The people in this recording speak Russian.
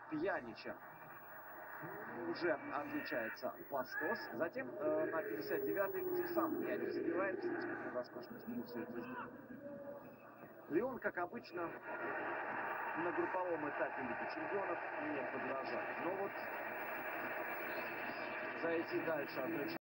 Пьянича. Уже отличается Бастос. Затем на 59-й уже сам Пьянич забивает. Кстати, как в роскошном стиле все это сделано. Лион, как обычно, на групповом этапе Лиги Чемпионов не подражает. Но вот зайти дальше одной